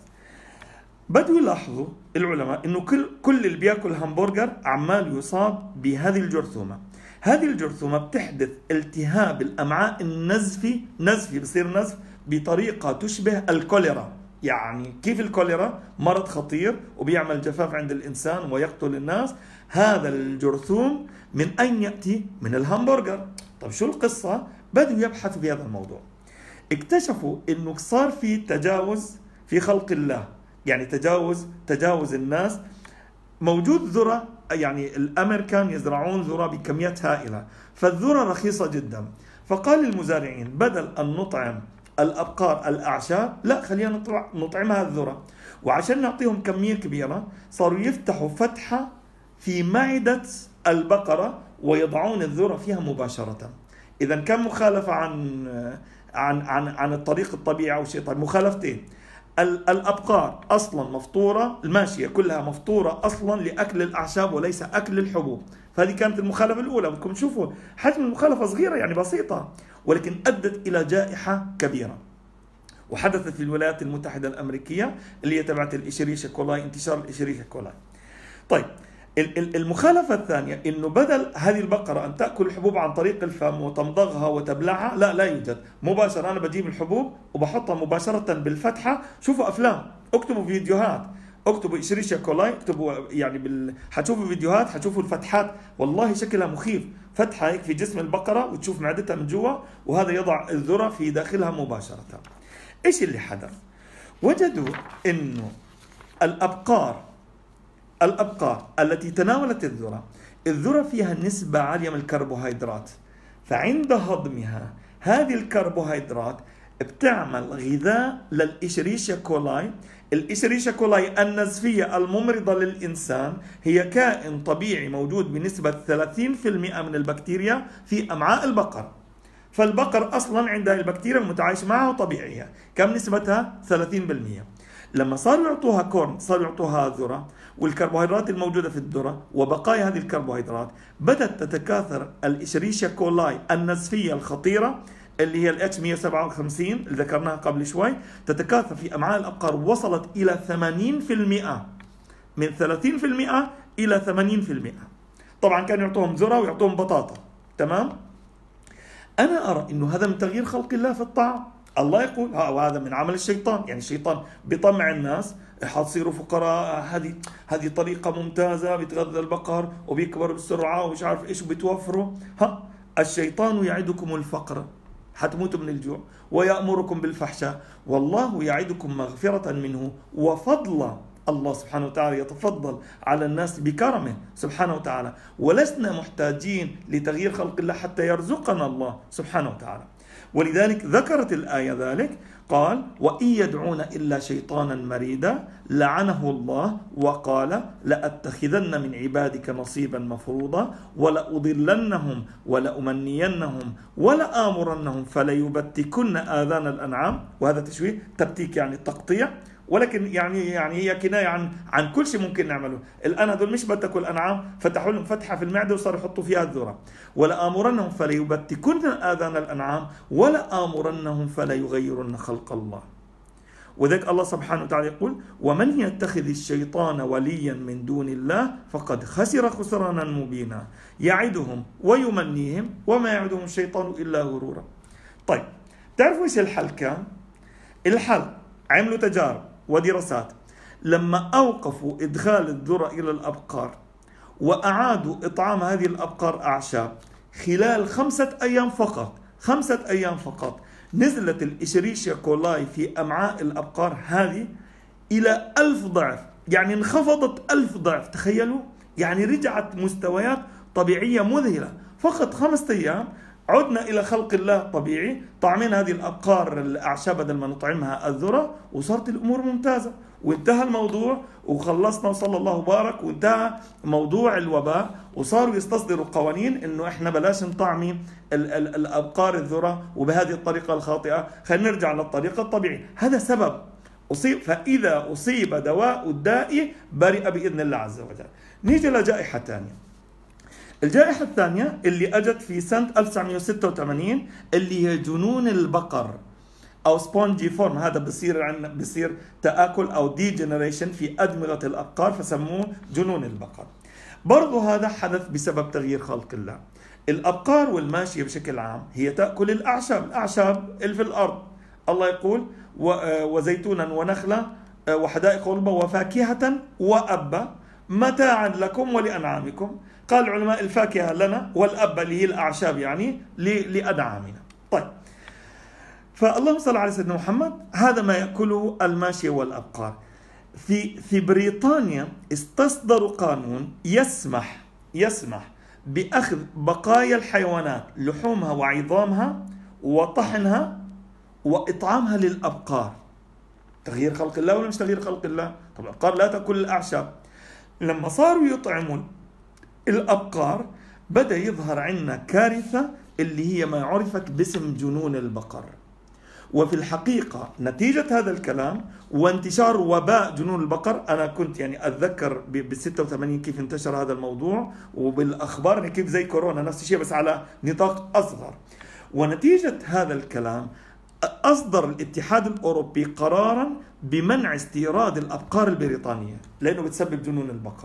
بدوا يلاحظوا العلماء إنه كل كل اللي بياكل همبرجر عمال يصاب بهذه الجرثومة. هذه الجرثومة بتحدث التهاب الأمعاء النزفي، نزفي بصير نزف بطريقة تشبه الكوليرا. يعني كيف الكوليرا؟ مرض خطير وبيعمل جفاف عند الإنسان ويقتل الناس. هذا الجرثوم من أين يأتي؟ من الهامبرجر. طب شو القصة؟ بدوا يبحثوا في هذا الموضوع، اكتشفوا إنه صار في تجاوز في خلق الله، يعني تجاوز تجاوز الناس. موجود ذرة، يعني الأمريكان يزرعون ذرة بكميات هائلة، فالذرة رخيصة جدا، فقال المزارعين بدل أن نطعم الأبقار الأعشاب، لا خلينا نطعمها الذرة. وعشان نعطيهم كمية كبيرة صاروا يفتحوا فتحة في معدة البقرة ويضعون الذرة فيها مباشرة. إذا كان مخالفة عن عن عن عن الطريق الطبيعي أو شيء. طيب مخالفتين، الأبقار أصلا مفطورة، الماشية كلها مفطورة أصلا لأكل الأعشاب وليس أكل الحبوب، فهذه كانت المخالفة الأولى. بدكم تشوفوا حجم المخالفة صغيرة يعني بسيطة، ولكن أدت إلى جائحة كبيرة وحدثت في الولايات المتحدة الأمريكية اللي هي تبعت الإشريشيا كولاي، انتشار الإشريشيا كولاي. طيب المخالفة الثانية إنه بدل هذه البقرة أن تأكل الحبوب عن طريق الفم وتمضغها وتبلعها، لا لا يوجد، مباشرة أنا بجيب الحبوب وبحطها مباشرة بالفتحة. شوفوا أفلام، اكتبوا فيديوهات، اكتبوا إشريشيا كولاي، اكتبوا يعني بال... حتشوفوا فيديوهات، حتشوفوا الفتحات والله شكلها مخيف، فتحة هيك في جسم البقرة وتشوف معدتها من جوا، وهذا يضع الذرة في داخلها مباشرة. إيش اللي حدث؟ وجدوا إنه الأبقار الأبقار التي تناولت الذرة، الذرة فيها نسبة عالية من الكربوهيدرات، فعند هضمها هذه الكربوهيدرات بتعمل غذاء للإشريشيا كولاي. الإشريشيا كولاي النزفية الممرضة للإنسان هي كائن طبيعي موجود بنسبة ثلاثين بالمئة من البكتيريا في أمعاء البقر، فالبقر أصلا عندها البكتيريا المتعايشة معها طبيعية. كم نسبتها؟ ثلاثين بالمئة. لما صاروا يعطوها كورن، صاروا يعطوها ذرة، والكربوهيدرات الموجودة في الذرة وبقايا هذه الكربوهيدرات بدأت تتكاثر الإشريشيا كولاي النزفية الخطيرة اللي هي الاتش مئة وسبعة وخمسين اللي ذكرناها قبل شوي، تتكاثر في أمعاء الأبقار، وصلت إلى ثمانين بالمئة، من ثلاثين بالمئة إلى ثمانين بالمئة. طبعا كانوا يعطوهم ذرة ويعطوهم بطاطا، تمام؟ أنا أرى إنه هذا من تغيير خلق الله في الطعام. الله يقول وهذا من عمل الشيطان، يعني الشيطان بيطمع الناس حتصيروا فقراء، هذه هذه طريقة ممتازة، بيتغذى البقر وبيكبر بسرعة ومش عارف ايش وبيتوفروا. ها، الشيطان يعدكم الفقر، حتموتوا من الجوع، ويأمركم بالفحشاء، والله يعدكم مغفرة منه وفضلا. الله سبحانه وتعالى يتفضل على الناس بكرمه سبحانه وتعالى، ولسنا محتاجين لتغيير خلق الله حتى يرزقنا الله سبحانه وتعالى. ولذلك ذكرت الآية ذلك، قال وإن يدعون إلا شيطانا مريدا لعنه الله وقال لأتخذن من عبادك نصيبا مفروضا ولأضلنهم ولأمنينهم ولآمرنهم فليبتكن آذان الأنعام. وهذا تشويه، تبتيك يعني التقطيع، ولكن يعني يعني هي كناية عن عن كل شيء ممكن نعمله. الآن هذول مش بتكوا الأنعام، فتحوا لهم فتحة في المعدة وصاروا يحطوا فيها الذرة. ولآمرنهم فليبتكن آذان الأنعام ولآمرنهم فليغيرن خلق الله. وذلك الله سبحانه وتعالى يقول ومن يتخذ الشيطان وليا من دون الله فقد خسر خسرانا مبينا يعدهم ويمنيهم وما يعدهم الشيطان إلا غرورا. طيب تعرفوا ايش الحل كان؟ الحل عملوا تجارب ودراسات، لما أوقفوا إدخال الذرة إلى الأبقار وأعادوا إطعام هذه الأبقار أعشاب، خلال خمسة أيام فقط خمسة أيام فقط نزلت الإشريشيا كولاي في أمعاء الأبقار هذه إلى ألف ضعف، يعني انخفضت ألف ضعف. تخيلوا، يعني رجعت مستويات طبيعية مذهلة. فقط خمسة أيام عدنا إلى خلق الله الطبيعي، طعمين هذه الأبقار الأعشاب بدل ما نطعمها الذرة، وصارت الأمور ممتازة وانتهى الموضوع وخلصنا وصلى الله وبارك وانتهى موضوع الوباء. وصاروا يستصدروا قوانين إنه إحنا بلاش نطعمي ال- ال- الأبقار الذرة وبهذه الطريقة الخاطئة، خلينا نرجع للطريقة الطبيعية. هذا سبب أصيب، فإذا أصيب دواء الداء برئ بإذن الله عز وجل. نيجي لجائحة ثانية. الجائحة الثانية اللي أجت في سنة ألف وتسعمئة وستة وثمانين اللي هي جنون البقر أو سبونجي فورم. هذا بصير عندنا بصير تآكل أو دي جنريشن في أدمغة الأبقار، فسموه جنون البقر. برضو هذا حدث بسبب تغيير خلق الله. الأبقار والماشية بشكل عام هي تأكل الأعشاب، الأعشاب اللي في الأرض. الله يقول وزيتونا ونخلة وحدائق غلبة وفاكهة وأبا متاعا لكم ولأنعامكم. قال العلماء الفاكهة لنا والأبا اللي هي الأعشاب يعني لأنعامنا. طيب، فاللهم صل على سيدنا محمد. هذا ما يأكله الماشية والأبقار. في في بريطانيا استصدروا قانون يسمح يسمح بأخذ بقايا الحيوانات لحومها وعظامها وطحنها وإطعامها للأبقار. تغيير خلق الله ولا مش تغيير خلق الله؟ طب الأبقار لا تأكل الأعشاب. لما صاروا يطعمون الأبقار بدأ يظهر عندنا كارثة اللي هي ما عرفت باسم جنون البقر. وفي الحقيقة نتيجة هذا الكلام وانتشار وباء جنون البقر، أنا كنت يعني أتذكر ب ستة وثمانين كيف انتشر هذا الموضوع، وبالأخبار كيف زي كورونا نفس الشيء بس على نطاق أصغر. ونتيجة هذا الكلام أصدر الاتحاد الأوروبي قرارا بمنع استيراد الأبقار البريطانية لأنه بتسبب جنون البقر.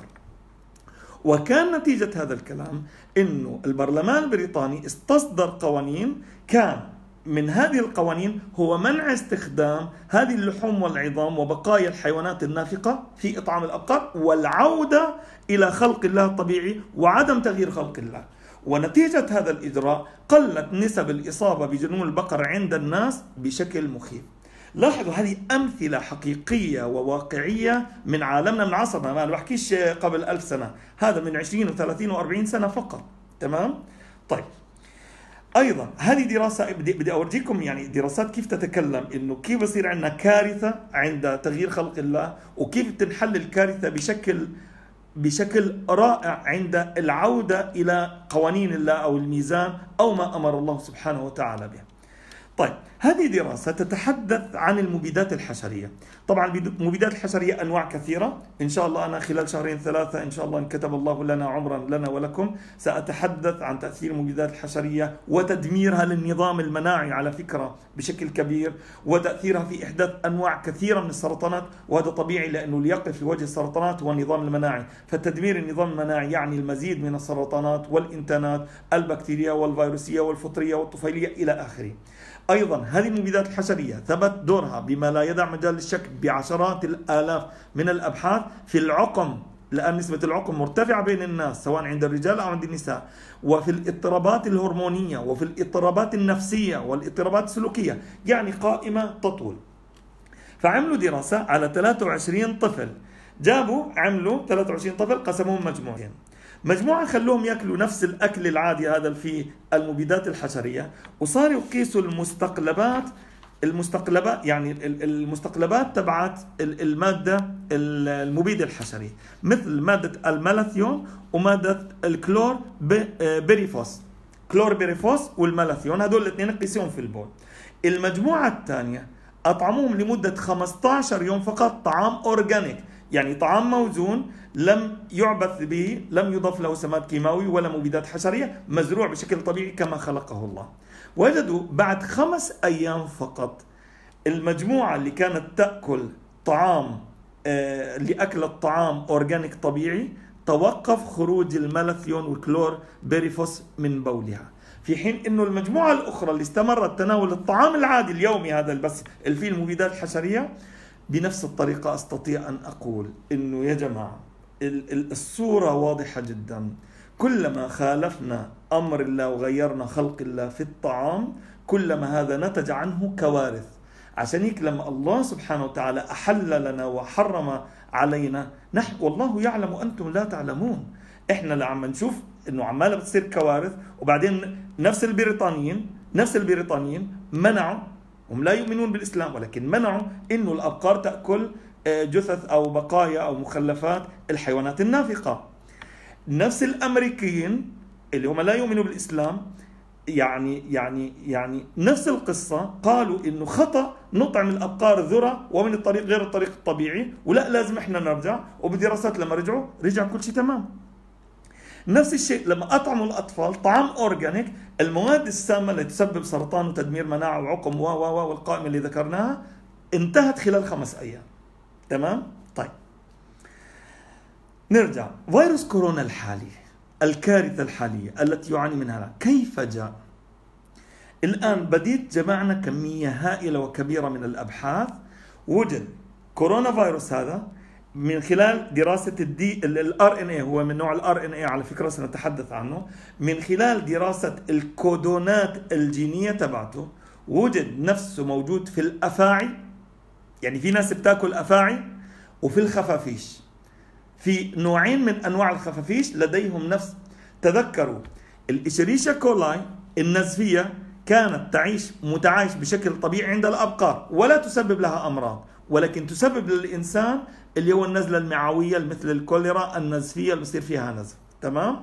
وكان نتيجة هذا الكلام إنه البرلمان البريطاني استصدر قوانين، كان من هذه القوانين هو منع استخدام هذه اللحوم والعظام وبقايا الحيوانات النافقة في إطعام الأبقار، والعودة إلى خلق الله الطبيعي وعدم تغيير خلق الله. ونتيجة هذا الإجراء قلت نسب الإصابة بجنون البقر عند الناس بشكل مخيف. لاحظوا هذه أمثلة حقيقية وواقعية من عالمنا من عصرنا، ما بحكيش قبل ألف سنة، هذا من عشرين وثلاثين وأربعين سنة فقط. تمام؟ طيب، أيضا هذه دراسة بدي, بدي أورجيكم يعني دراسات كيف تتكلم إنه كيف بصير عندنا كارثة عند تغيير خلق الله، وكيف تنحل الكارثة بشكل بشكل رائع عند العودة إلى قوانين الله أو الميزان أو ما أمر الله سبحانه وتعالى به. طيب، هذه دراسة تتحدث عن المبيدات الحشرية. طبعا المبيدات الحشرية أنواع كثيرة. إن شاء الله أنا خلال شهرين ثلاثة إن شاء الله إن كتب الله لنا عمرا لنا ولكم سأتحدث عن تأثير المبيدات الحشرية وتدميرها للنظام المناعي على فكرة بشكل كبير، وتأثيرها في إحداث أنواع كثيرة من السرطانات. وهذا طبيعي لأنه اللي يقف في وجه السرطانات هو النظام المناعي، فتدمير النظام المناعي يعني المزيد من السرطانات والإنتانات البكتيرية والفيروسية والفطرية والطفيلية إلى آخره. أيضا هذه المبيدات الحشرية ثبت دورها بما لا يدع مجال للشك بعشرات الآلاف من الأبحاث في العقم، لأن نسبة العقم مرتفعة بين الناس سواء عند الرجال أو عند النساء، وفي الاضطرابات الهرمونية وفي الاضطرابات النفسية والاضطرابات السلوكية، يعني قائمة تطول. فعملوا دراسة على ثلاثة وعشرين طفل، جابوا عملوا ثلاثة وعشرين طفل قسموهم مجموعين. مجموعة خلوهم يأكلوا نفس الأكل العادي هذا في المبيدات الحشرية، وصاروا يقيسوا المستقلبات المستقلبات يعني المستقلبات تبعت المادة المبيد الحشري، مثل مادة المالاثيون ومادة الكلور بيريفوس. كلور بيريفوس والمالاثيون هذول الاثنين قيسوهم في البول. المجموعة الثانية أطعموهم لمدة خمسة عشر يوم فقط طعام أورجانيك، يعني طعام موزون لم يعبث به، لم يضاف له سماد كيماوي ولا مبيدات حشرية، مزروع بشكل طبيعي كما خلقه الله. وجدوا بعد خمس أيام فقط المجموعة اللي كانت تأكل طعام آه اللي أكلت طعام أورجانيك طبيعي توقف خروج المالاثيون والكلور بيريفوس من بولها، في حين إنه المجموعة الأخرى اللي استمرت تناول الطعام العادي اليومي هذا بس اللي فيه المبيدات الحشرية بنفس الطريقة. أستطيع أن أقول إنه يا جماعة الصورة واضحة جدا. كلما خالفنا أمر الله وغيرنا خلق الله في الطعام كلما هذا نتج عنه كوارث. عشان هيك لما الله سبحانه وتعالى أحل لنا وحرم علينا، نحن والله يعلم وأنتم لا تعلمون. احنا اللي عم نشوف انه عماله بتصير كوارث، وبعدين نفس البريطانيين نفس البريطانيين منعوا، هم لا يؤمنون بالاسلام ولكن منعوا انه الابقار تاكل جثث او بقايا او مخلفات الحيوانات النافقه. نفس الامريكيين اللي هم لا يؤمنوا بالاسلام يعني يعني يعني نفس القصه، قالوا انه خطا نطعم الابقار الذره ومن الطريق غير الطريق الطبيعي، ولا لازم احنا نرجع، وبدراسات لما رجعوا رجع كل شيء تمام. نفس الشيء لما اطعموا الاطفال طعام اورجانيك، المواد السامه اللي تسبب سرطان وتدمير مناعه وعقم و و والقائمه اللي ذكرناها انتهت خلال خمس ايام. تمام؟ طيب نرجع. فيروس كورونا الحالي، الكارثة الحالية التي يعاني منها، كيف جاء؟ الآن بديت جمعنا كمية هائلة وكبيرة من الأبحاث. وجد كورونا فيروس هذا من خلال دراسة الدي الار ان اي، هو من نوع الار ان اي على فكرة سنتحدث عنه، من خلال دراسة الكودونات الجينية تبعته وجد نفسه موجود في الأفاعي، يعني في ناس بتاكل أفاعي، وفي الخفافيش. في نوعين من أنواع الخفافيش لديهم نفس، تذكروا الإشريشيا كولاي النزفية كانت تعيش متعايش بشكل طبيعي عند الأبقار ولا تسبب لها أمراض، ولكن تسبب للإنسان اللي هو النزلة المعوية مثل الكوليرا النزفية اللي بصير فيها نزف. تمام؟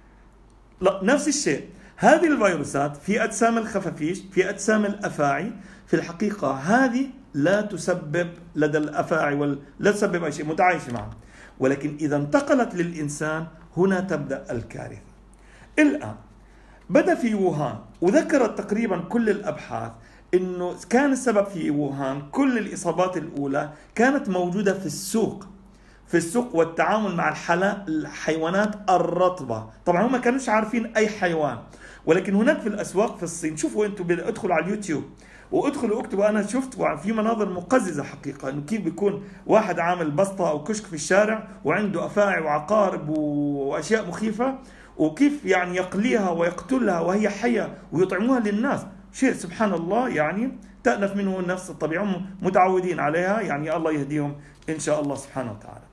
لا، نفس الشيء هذه الفيروسات في أجسام الخفافيش، في أجسام الأفاعي، في الحقيقة هذه لا تسبب لدى الأفاعي ولا لا تسبب أي شيء، متعايشة معه. ولكن إذا انتقلت للإنسان هنا تبدأ الكارثة. الآن بدأ في ووهان، وذكرت تقريبا كل الأبحاث إنه كان السبب في ووهان كل الإصابات الأولى كانت موجودة في السوق في السوق والتعامل مع الحيوانات الرطبة. طبعا هم ما كانوش عارفين أي حيوان، ولكن هناك في الأسواق في الصين، شوفوا أنتم ادخلوا على اليوتيوب وادخلوا اكتبوا، انا شفت في مناظر مقززه حقيقه، انه كيف بيكون واحد عامل بسطه او كشك في الشارع وعنده افاعي وعقارب واشياء مخيفه، وكيف يعني يقليها ويقتلها وهي حيه ويطعموها للناس. شيء سبحان الله، يعني تألف منه النفس الطبيعه، متعودين عليها، يعني الله يهديهم ان شاء الله سبحانه وتعالى.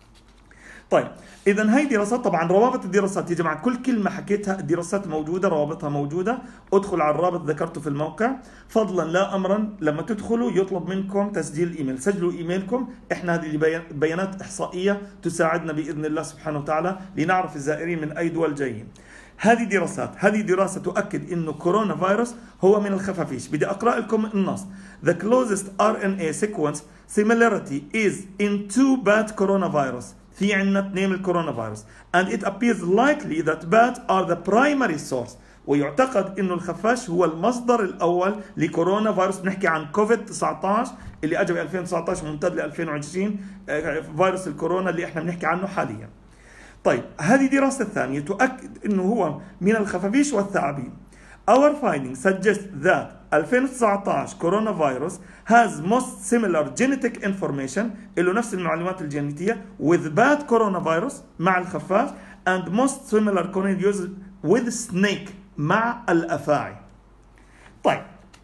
طيب إذا هي دراسات، طبعا روابط الدراسات يا جماعة كل كلمة حكيتها الدراسات موجودة، روابطها موجودة، ادخل على الرابط ذكرته في الموقع. فضلا لا أمرا لما تدخلوا يطلب منكم تسجيل إيميل، سجلوا إيميلكم، إحنا هذه بيانات إحصائية تساعدنا بإذن الله سبحانه وتعالى لنعرف الزائرين من أي دول جايين. هذه دراسات، هذه دراسة تؤكد إنه كورونا فيروس هو من الخفافيش. بدي أقرأ لكم النص. The closest آر إن إيه sequence similarity is in two bat coronavirus. في عندنا اثنين من الكورونا فيروس. And it appears likely that bats are the primary source. ويعتقد إنه الخفاش هو المصدر الأول لكورونا فيروس. بنحكي عن كوفيد تسعة عشر اللي أجى ب ألفين وتسعة عشر وممتد ل ألفين وعشرين، فيروس الكورونا اللي إحنا بنحكي عنه حاليا. طيب هذه دراسة ثانية تؤكد إنه هو من الخفافيش والثعابين. Our findings suggest that ألفين وتسعة عشر coronavirus has most similar genetic information، له نفس المعلومات الجينيتية with bad coronavirus مع الخفاش and most similar coronavirus with snake مع الأفاعي. طيب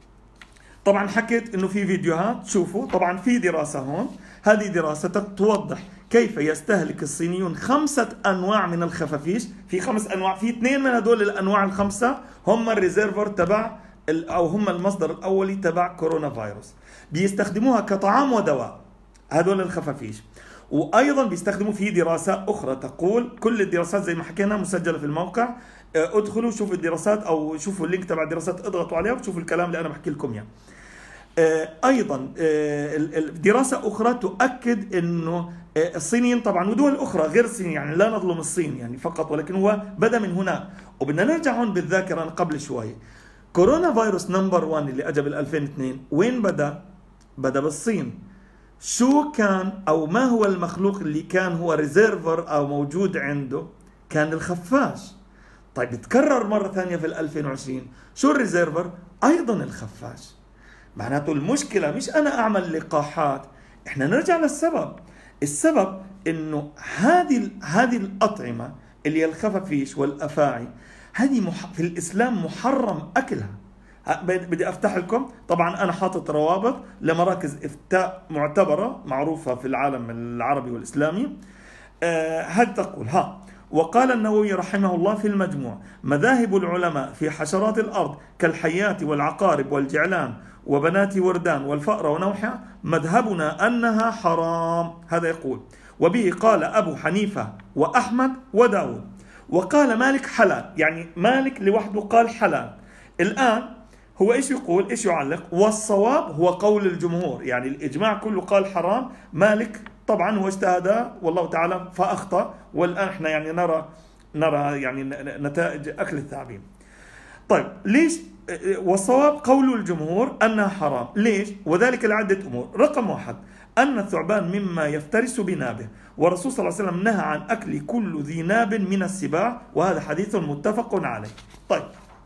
طبعا حكيت انه في فيديوهات، شوفوا طبعا في دراسة هون، هذه دراسة توضح كيف يستهلك الصينيون خمسة أنواع من الخفافيش، في خمس أنواع، في اثنين من هدول الأنواع الخمسة هم الريزيرفر تبع أو هم المصدر الأولي تبع كورونا فيروس، بيستخدموها كطعام ودواء هدول الخفافيش. وأيضا بيستخدموا في دراسة أخرى تقول، كل الدراسات زي ما حكينا مسجلة في الموقع، ادخلوا شوفوا الدراسات أو شوفوا اللينك تبع الدراسات، اضغطوا عليها وشوفوا الكلام اللي أنا بحكي لكم إياه. أيضا دراسة أخرى تؤكد أنه الصينيين طبعا ودول أخرى غير الصين، يعني لا نظلم الصين يعني فقط، ولكن هو بدأ من هناك. وبدنا نرجع هون بالذاكرة قبل شوي، كورونا فيروس نمبر واحد اللي أجى بال ألفين واثنين وين بدأ؟ بدأ بالصين. شو كان أو ما هو المخلوق اللي كان هو ريزيرفر أو موجود عنده؟ كان الخفاش. طيب تكرر مرة ثانية في ألفين وعشرين، شو الريزيرفر؟ أيضا الخفاش. معناته المشكلة مش أنا أعمل لقاحات، إحنا نرجع للسبب. السبب إنه هذه هذه الأطعمة اللي هي الخفافيش والأفاعي، هذه مح... في الإسلام محرم أكلها. بدي أفتح لكم، طبعا أنا حاطط روابط لمراكز إفتاء معتبرة معروفة في العالم العربي والإسلامي. أه هل تقول ها وقال النووي رحمه الله في المجموع: مذاهب العلماء في حشرات الأرض كالحيات والعقارب والجعلان وبنات وردان والفأر ونوحها مذهبنا أنها حرام. هذا يقول. وبه قال أبو حنيفة وأحمد وداود. وقال مالك حلال، يعني مالك لوحده قال حلال. الآن هو إيش يقول؟ إيش يعلق؟ والصواب هو قول الجمهور، يعني الإجماع كله قال حرام. مالك طبعا هو اجتهد والله تعالى فأخطأ، والآن احنا يعني نرى نرى يعني نتائج أكل الثعابين. طيب ليش؟ والصواب قول الجمهور أنها حرام. ليش؟ وذلك لعدة أمور. رقم واحد: أن الثعبان مما يفترس بنابه، والرسول صلى الله عليه وسلم نهى عن أكل كل ذي ناب من السباع، وهذا حديث متفق عليه. طيب.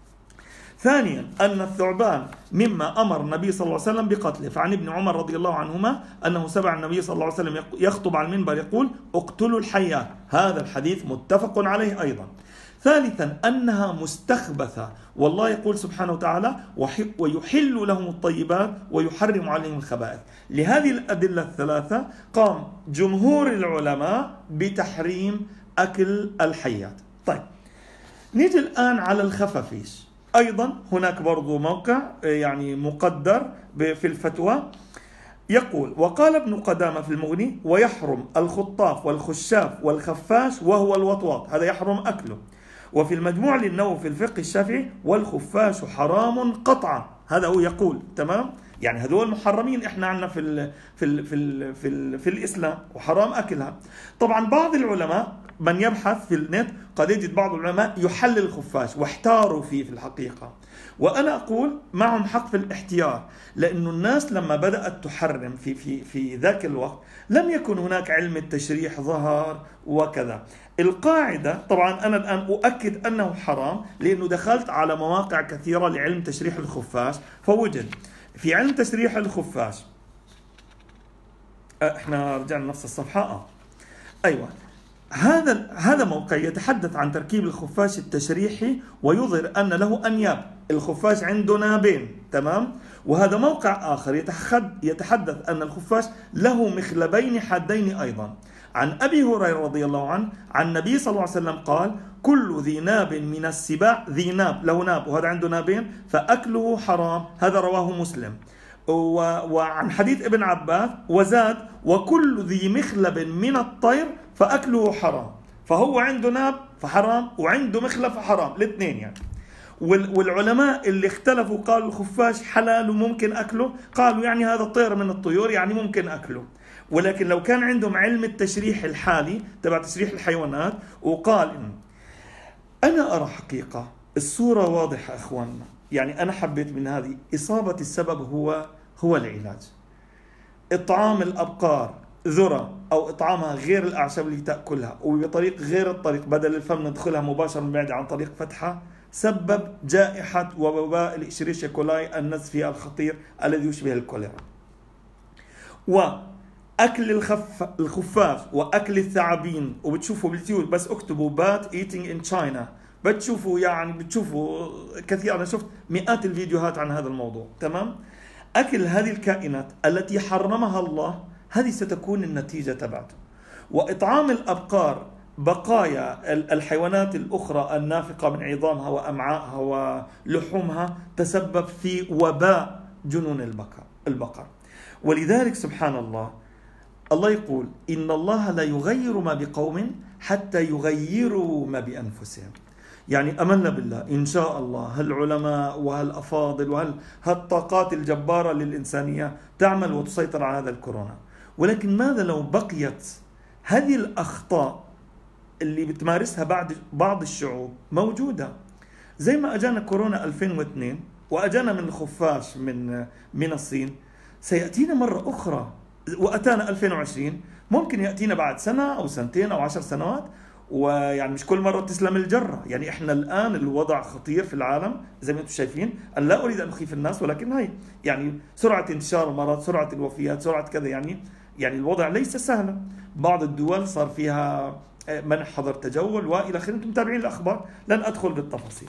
ثانيا: أن الثعبان مما أمر النبي صلى الله عليه وسلم بقتله، فعن ابن عمر رضي الله عنهما أنه سمع النبي صلى الله عليه وسلم يخطب على المنبر يقول: اقتلوا الحيات. هذا الحديث متفق عليه أيضا. ثالثا: أنها مستخبثة، والله يقول سبحانه وتعالى: ويحل لهم الطيبات ويحرم عليهم الخبائث. لهذه الأدلة الثلاثة قام جمهور العلماء بتحريم أكل الحيات. طيب نيجي الآن على الخفافيش. أيضا هناك برضو موقع يعني مقدر في الفتوى يقول: وقال ابن قدامة في المغني: ويحرم الخطاف والخشاف والخفاش وهو الوطواط، هذا يحرم أكله. وفي المجموع للنووي في الفقه الشافعي: والخفاش حرام قطعا. هذا هو يقول. تمام؟ يعني هذول محرمين احنا عندنا في ال في ال في ال في, ال في الإسلام، وحرام أكلها. طبعا بعض العلماء من يبحث في النت قد يجد بعض العلماء يحلل الخفاش، واحتاروا فيه في الحقيقة، وأنا أقول معهم حق في الاحتيار، لأن الناس لما بدأت تحرم في في في ذاك الوقت لم يكن هناك علم التشريح ظهر وكذا. القاعدة طبعا أنا الآن أؤكد أنه حرام، لأنه دخلت على مواقع كثيرة لعلم تشريح الخفاش، فوجد في علم تشريح الخفاش، احنا رجعنا نفس الصفحة اه ايوه هذا هذا موقع يتحدث عن تركيب الخفاش التشريحي ويظهر أن له أنياب. الخفاش عنده نابين. تمام؟ وهذا موقع آخر يتحدث أن الخفاش له مخلبين حادين أيضا. عن أبي هريرة رضي الله عنه عن النبي صلى الله عليه وسلم قال: كل ذي ناب من السباع، ذي ناب له ناب وهذا عنده نابين، فأكله حرام. هذا رواه مسلم. وعن حديث ابن عباس وزاد: وكل ذي مخلب من الطير فأكله حرام. فهو عنده ناب فحرام وعنده مخلب فحرام، الاثنين يعني. والعلماء اللي اختلفوا قالوا الخفاش حلال وممكن أكله، قالوا يعني هذا طير من الطيور يعني ممكن أكله. ولكن لو كان عندهم علم التشريح الحالي تبع تشريح الحيوانات وقال إن أنا أرى حقيقة الصورة واضحة أخواننا، يعني أنا حبيت من هذه إصابة السبب هو هو العلاج. إطعام الأبقار ذرة أو إطعامها غير الأعشاب اللي تأكلها وبطريق غير الطريق، بدل الفم ندخلها مباشرة من بعد عن طريق فتحة، سبب جائحة ووباء الإشريشيا كولاي النزفي الخطير الذي يشبه الكوليرا. وأكل الخف الخفاش وأكل الثعابين، وبتشوفوا باليوتيوب بس اكتبوا بات ايتينج ان تشاينا بتشوفوا يعني بتشوفوا كثير. أنا شفت مئات الفيديوهات عن هذا الموضوع. تمام؟ أكل هذه الكائنات التي حرمها الله، هذه ستكون النتيجة تبعته. وإطعام الأبقار بقايا الحيوانات الأخرى النافقة من عظامها وأمعائها ولحومها تسبب في وباء جنون البقر البقر. ولذلك سبحان الله الله يقول: إن الله لا يغير ما بقوم حتى يغيروا ما بأنفسهم. يعني أملنا بالله إن شاء الله هالعلماء وهالأفاضل وهالطاقات الجبارة للإنسانية تعمل وتسيطر على هذا الكورونا. ولكن ماذا لو بقيت هذه الأخطاء اللي بتمارسها بعد بعض الشعوب موجودة؟ زي ما أجانا كورونا ألفين واثنين وأجانا من الخفاش من من الصين، سيأتينا مرة أخرى وأتانا ألفين وعشرين، ممكن يأتينا بعد سنة أو سنتين أو عشر سنوات، ويعني مش كل مرة تسلم الجرة. يعني إحنا الآن الوضع خطير في العالم زي ما أنتم شايفين. أنا لا أريد أن أخيف الناس، ولكن هاي يعني سرعة انتشار المرض، سرعة الوفيات، سرعة كذا، يعني يعني الوضع ليس سهلا. بعض الدول صار فيها منع حظر تجول وإلى آخره. أنتم متابعين الأخبار، لن أدخل بالتفاصيل.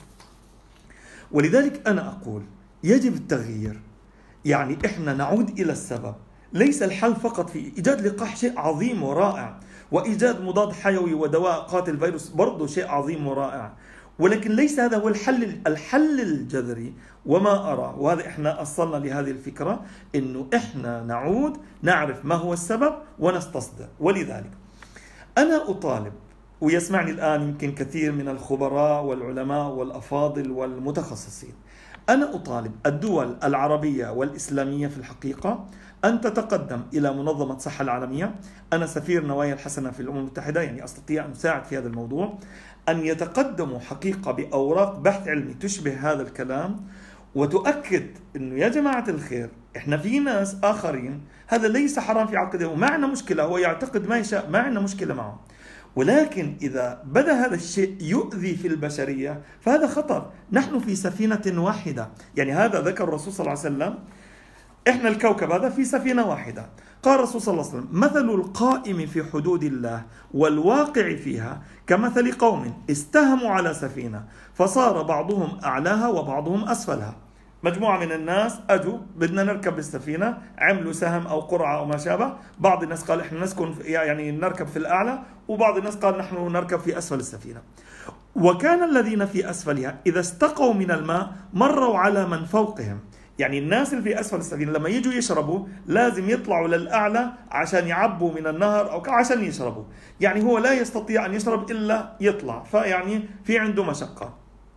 ولذلك أنا أقول يجب التغيير. يعني إحنا نعود إلى السبب. ليس الحل فقط في إيجاد لقاح، شيء عظيم ورائع، وإيجاد مضاد حيوي ودواء قاتل فيروس برضه شيء عظيم ورائع، ولكن ليس هذا هو الحل الحل الجذري. وما أرى، وهذا إحنا أصلنا لهذه الفكرة، إنه إحنا نعود نعرف ما هو السبب ونستصدر. ولذلك أنا أطالب، ويسمعني الآن يمكن كثير من الخبراء والعلماء والأفاضل والمتخصصين، أنا أطالب الدول العربية والإسلامية في الحقيقة أن تتقدم إلى منظمة الصحة العالمية. أنا سفير نوايا الحسنة في الأمم المتحدة، يعني أستطيع أن أساعد في هذا الموضوع، أن يتقدموا حقيقة بأوراق بحث علمي تشبه هذا الكلام وتؤكد أنه يا جماعة الخير إحنا في ناس آخرين هذا ليس حرام في عقده وما عندنا مشكلة، هو يعتقد ما يشاء، ما عندنا مشكلة معه، ولكن إذا بدأ هذا الشيء يؤذي في البشرية فهذا خطر. نحن في سفينة واحدة، يعني هذا ذكر الرسول صلى الله عليه وسلم، إحنا الكوكب هذا في سفينة واحدة. قال الرسول صلى الله عليه وسلم: مثل القائم في حدود الله والواقع فيها كمثل قوم استهموا على سفينة فصار بعضهم أعلاها وبعضهم أسفلها. مجموعة من الناس أجوا بدنا نركب بالسفينة، عملوا سهم أو قرعة أو ما شابه، بعض الناس قال إحنا نسكن يعني نركب في الأعلى، وبعض الناس قال نحن نركب في أسفل السفينة. وكان الذين في أسفلها إذا استقوا من الماء مروا على من فوقهم، يعني الناس اللي في أسفل السفينة لما يجوا يشربوا لازم يطلعوا للأعلى عشان يعبوا من النهر أو عشان يشربوا، يعني هو لا يستطيع أن يشرب إلا يطلع، فيعني في عنده مشقة.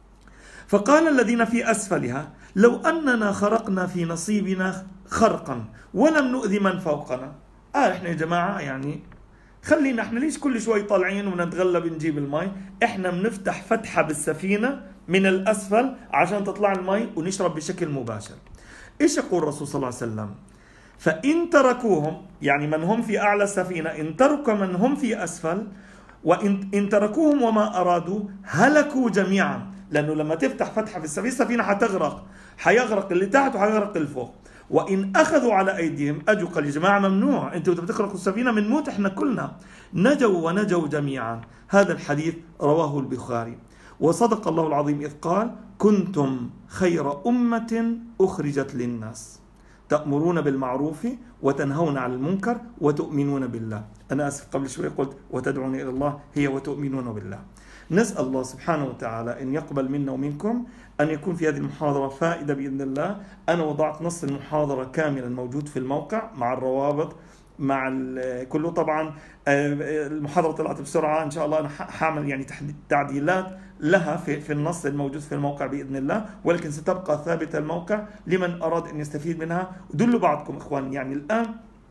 فقال الذين في أسفلها: لو أننا خرقنا في نصيبنا خرقا ولم نؤذي من فوقنا. آه إحنا يا جماعة يعني خلينا إحنا ليش كل شوي طالعين ونتغلب نجيب الماء؟ إحنا بنفتح فتحة بالسفينة من الأسفل عشان تطلع الماء ونشرب بشكل مباشر. إيش يقول الرسول صلى الله عليه وسلم؟ فإن تركوهم، يعني من هم في أعلى السفينة، إن ترك من هم في أسفل، وإن إن تركوهم وما أرادوا هلكوا جميعا، لأنه لما تفتح فتحة في السفينة السفينة حتغرق، حيغرق اللي تحت وحيغرق اللي فوق. وإن أخذوا على أيديهم أجوا قال: يا جماعة ممنوع، أنتوا بتغرقوا السفينة بنموت إحنا كلنا. نجوا ونجوا جميعا. هذا الحديث رواه البخاري. وصدق الله العظيم إذ قال: كنتم خير أمة أخرجت للناس تأمرون بالمعروف وتنهون عن المنكر وتؤمنون بالله. أنا آسف قبل شوي قلت وتدعون إلى الله، هي وتؤمنون بالله. نسأل الله سبحانه وتعالى أن يقبل منا ومنكم، أن يكون في هذه المحاضرة فائدة بإذن الله. أنا وضعت نص المحاضرة كاملا موجود في الموقع مع الروابط مع كله. طبعا المحاضرة طلعت بسرعة، إن شاء الله أنا حاعمل يعني تعديلات لها في في النص الموجود في الموقع بإذن الله، ولكن ستبقى ثابتة الموقع لمن أراد أن يستفيد منها. ودلوا بعضكم إخوان، يعني الآن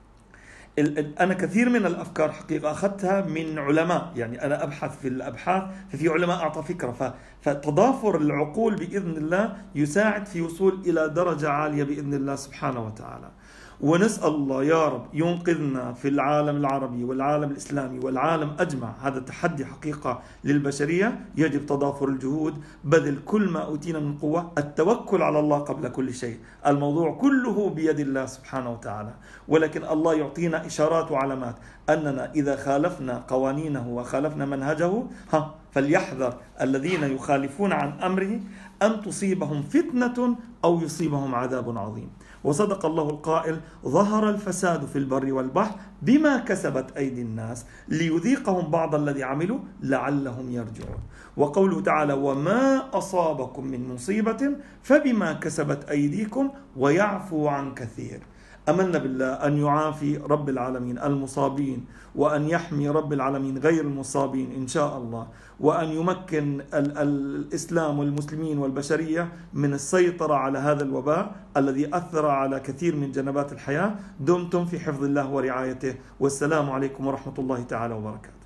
أنا كثير من الأفكار حقيقة أخذتها من علماء، يعني أنا أبحث في الأبحاث ففي علماء أعطى فكرة، فتضافر العقول بإذن الله يساعد في وصول إلى درجة عالية بإذن الله سبحانه وتعالى. ونسأل الله يا رب ينقذنا في العالم العربي والعالم الإسلامي والعالم أجمع. هذا تحدي حقيقة للبشرية، يجب تضافر الجهود، بذل كل ما أوتينا من قوة، التوكل على الله قبل كل شيء. الموضوع كله بيد الله سبحانه وتعالى، ولكن الله يعطينا إشارات وعلامات أننا إذا خالفنا قوانينه وخالفنا منهجه ها فليحذر الذين يخالفون عن أمره أن تصيبهم فتنة أو يصيبهم عذاب عظيم. وصدق الله القائل: ظهر الفساد في البر والبحر بما كسبت أيدي الناس ليذيقهم بعض الذي عملوا لعلهم يرجعون. وقوله تعالى: وما أصابكم من مصيبة فبما كسبت أيديكم ويعفو عن كثير. أملنا بالله أن يعافي رب العالمين المصابين، وأن يحمي رب العالمين غير المصابين إن شاء الله، وأن يمكن الإسلام والمسلمين والبشرية من السيطرة على هذا الوباء الذي أثر على كثير من جنبات الحياة. دمتم في حفظ الله ورعايته، والسلام عليكم ورحمة الله تعالى وبركاته.